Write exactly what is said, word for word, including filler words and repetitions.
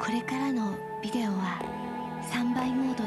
これからのビデオはさんばいモード